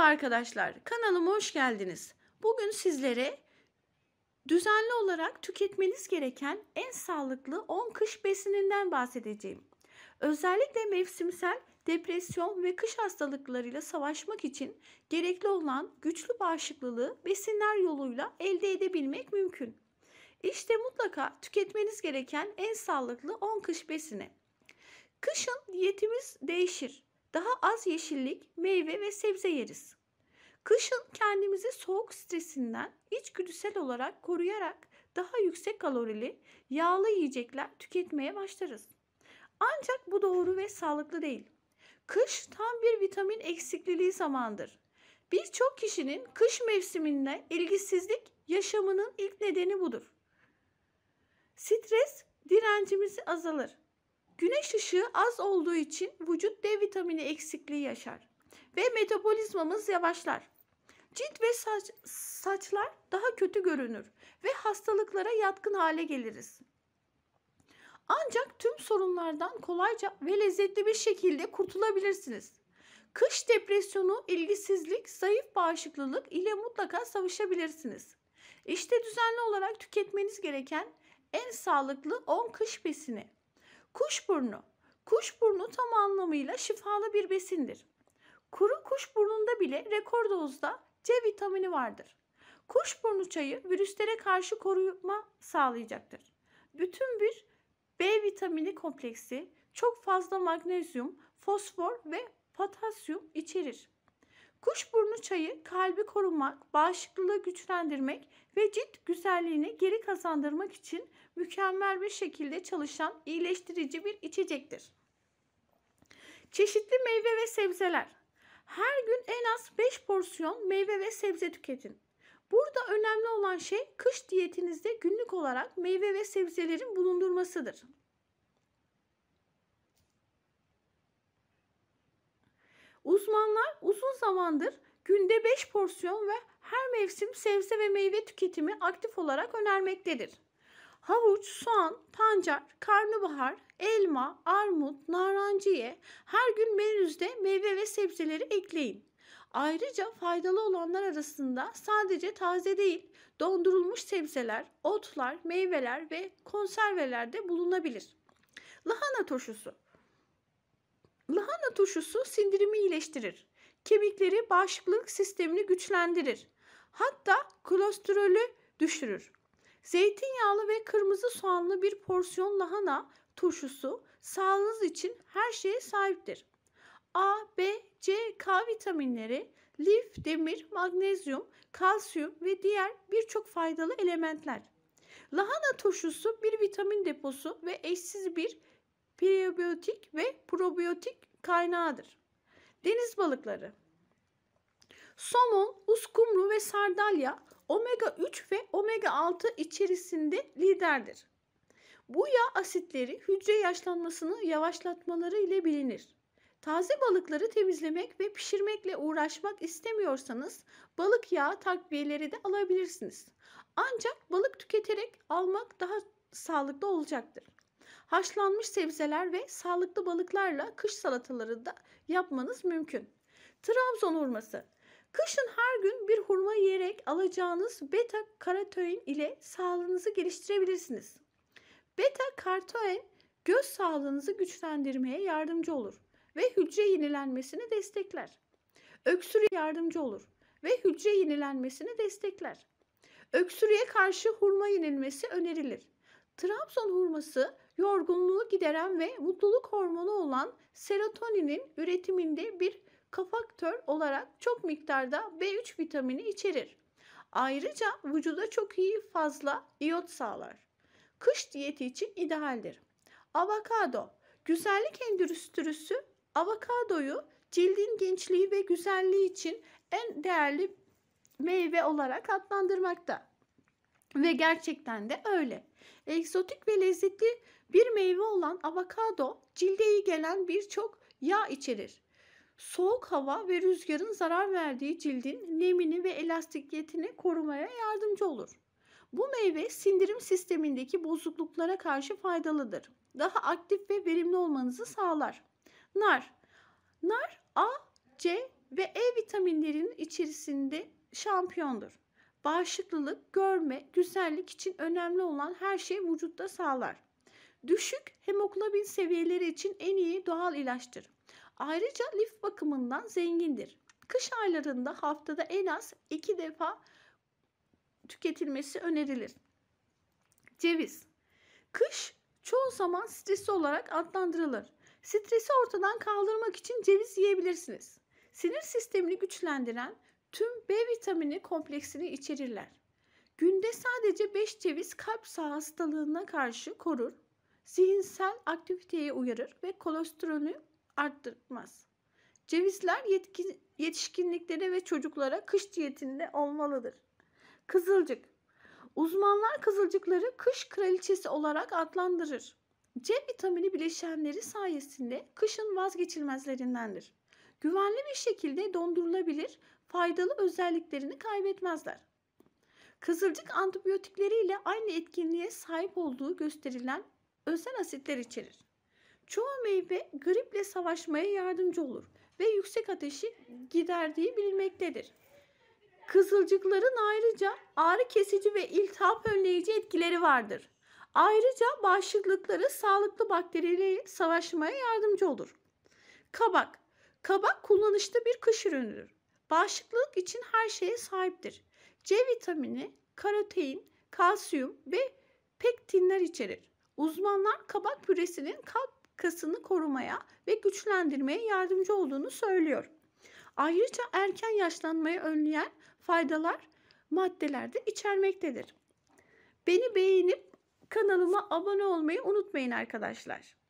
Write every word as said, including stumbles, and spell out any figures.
Merhaba arkadaşlar, kanalıma hoş geldiniz. Bugün sizlere düzenli olarak tüketmeniz gereken en sağlıklı on kış besininden bahsedeceğim. Özellikle mevsimsel depresyon ve kış hastalıklarıyla savaşmak için gerekli olan güçlü bağışıklığı besinler yoluyla elde edebilmek mümkün. İşte mutlaka tüketmeniz gereken en sağlıklı on kış besini. Kışın diyetimiz değişir. Daha az yeşillik, meyve ve sebze yeriz. Kışın kendimizi soğuk stresinden içgüdüsel olarak koruyarak daha yüksek kalorili, yağlı yiyecekler tüketmeye başlarız. Ancak bu doğru ve sağlıklı değil. Kış tam bir vitamin eksikliği zamandır. Birçok kişinin kış mevsiminde ilgisizlik yaşamının ilk nedeni budur. Stres direncimizi azalır. Güneş ışığı az olduğu için vücut D vitamini eksikliği yaşar ve metabolizmamız yavaşlar. Cilt ve saç, saçlar daha kötü görünür ve hastalıklara yatkın hale geliriz. Ancak tüm sorunlardan kolayca ve lezzetli bir şekilde kurtulabilirsiniz. Kış depresyonu, ilgisizlik, zayıf bağışıklılık ile mutlaka savaşabilirsiniz. İşte düzenli olarak tüketmeniz gereken en sağlıklı on kış besini. Kuşburnu. Kuşburnu tam anlamıyla şifalı bir besindir. Kuru kuşburnunda bile rekor dozda C vitamini vardır. Kuşburnu çayı virüslere karşı koruma sağlayacaktır. Bütün bir B vitamini kompleksi çok fazla magnezyum, fosfor ve potasyum içerir. Kuşburnu çayı kalbi korumak, bağışıklığı güçlendirmek ve cilt güzelliğini geri kazandırmak için mükemmel bir şekilde çalışan iyileştirici bir içecektir. Çeşitli meyve ve sebzeler. Her gün en az beş porsiyon meyve ve sebze tüketin. Burada önemli olan şey kış diyetinizde günlük olarak meyve ve sebzelerin bulundurmasıdır. Uzmanlar uzun zamandır günde beş porsiyon ve her mevsim sebze ve meyve tüketimi aktif olarak önermektedir. Havuç, soğan, pancar, karnabahar, elma, armut, narenciye her gün menünüzde meyve ve sebzeleri ekleyin. Ayrıca faydalı olanlar arasında sadece taze değil, dondurulmuş sebzeler, otlar, meyveler ve konserveler de bulunabilir. Lahana turşusu. Lahana turşusu sindirimi iyileştirir. Kemikleri, bağışıklık sistemini güçlendirir. Hatta kolesterolü düşürür. Zeytinyağlı ve kırmızı soğanlı bir porsiyon lahana turşusu sağlığınız için her şeye sahiptir. A, B, C, K vitaminleri, lif, demir, magnezyum, kalsiyum ve diğer birçok faydalı elementler. Lahana turşusu bir vitamin deposu ve eşsiz bir prebiyotik ve probiyotik kaynağıdır. Deniz balıkları. Somon, uskumru ve sardalya omega üç ve omega altı içerisinde liderdir. Bu yağ asitleri hücre yaşlanmasını yavaşlatmaları ile bilinir. Taze balıkları temizlemek ve pişirmekle uğraşmak istemiyorsanız balık yağı takviyeleri de alabilirsiniz. Ancak balık tüketerek almak daha sağlıklı olacaktır. Haşlanmış sebzeler ve sağlıklı balıklarla kış salataları da yapmanız mümkün. Trabzon hurması. Kışın her gün bir hurma yiyerek alacağınız beta karoten ile sağlığınızı geliştirebilirsiniz. Beta karoten göz sağlığınızı güçlendirmeye yardımcı olur ve hücre yenilenmesini destekler. Öksürüğe yardımcı olur ve hücre yenilenmesini destekler. Öksürüğe karşı hurma yenilmesi önerilir. Trabzon hurması yorgunluğu gideren ve mutluluk hormonu olan serotoninin üretiminde bir kofaktör olarak çok miktarda B üç vitamini içerir. Ayrıca vücuda çok iyi fazla iyot sağlar. Kış diyeti için idealdir. Avokado. Güzellik endüstrisi avokadoyu cildin gençliği ve güzelliği için en değerli meyve olarak adlandırmakta. Ve gerçekten de öyle. Egzotik ve lezzetli bir meyve olan avokado cilde iyi gelen birçok yağ içerir. Soğuk hava ve rüzgarın zarar verdiği cildin nemini ve elastikiyetini korumaya yardımcı olur. Bu meyve sindirim sistemindeki bozukluklara karşı faydalıdır. Daha aktif ve verimli olmanızı sağlar. Nar. Nar A, C ve E vitaminlerinin içerisinde şampiyondur. Bağışıklılık, görme, güzellik için önemli olan her şeyi vücutta sağlar. Düşük hemoglobin seviyeleri için en iyi doğal ilaçtır. Ayrıca lif bakımından zengindir. Kış aylarında haftada en az iki defa tüketilmesi önerilir. Ceviz. Kış çoğu zaman stresli olarak adlandırılır. Stresi ortadan kaldırmak için ceviz yiyebilirsiniz. Sinir sistemini güçlendiren tüm B vitamini kompleksini içerirler. Günde sadece beş ceviz kalp hastalığına karşı korur, zihinsel aktiviteye uyarır ve kolesterolü arttırmaz. Cevizler yetki, yetişkinliklere ve çocuklara kış diyetinde olmalıdır. Kızılcık. Uzmanlar kızılcıkları kış kraliçesi olarak adlandırır. C vitamini bileşenleri sayesinde kışın vazgeçilmezlerindendir. Güvenli bir şekilde dondurulabilir, faydalı özelliklerini kaybetmezler. Kızılcık antibiyotikleriyle aynı etkinliğe sahip olduğu gösterilen özel asitler içerir. Çoğu meyve griple savaşmaya yardımcı olur ve yüksek ateşi giderdiği bilinmektedir. Kızılcıkların ayrıca ağrı kesici ve iltihap önleyici etkileri vardır. Ayrıca bağışıklıkları sağlıklı bakterilerle savaşmaya yardımcı olur. Kabak. Kabak kullanışlı bir kış ürünüdür. Bağışıklık için her şeye sahiptir. C vitamini, karotein, kalsiyum ve pektinler içerir. Uzmanlar kabak püresinin kalp kasını korumaya ve güçlendirmeye yardımcı olduğunu söylüyor. Ayrıca erken yaşlanmayı önleyen faydalar maddelerde içermektedir. Beni beğenip kanalıma abone olmayı unutmayın arkadaşlar.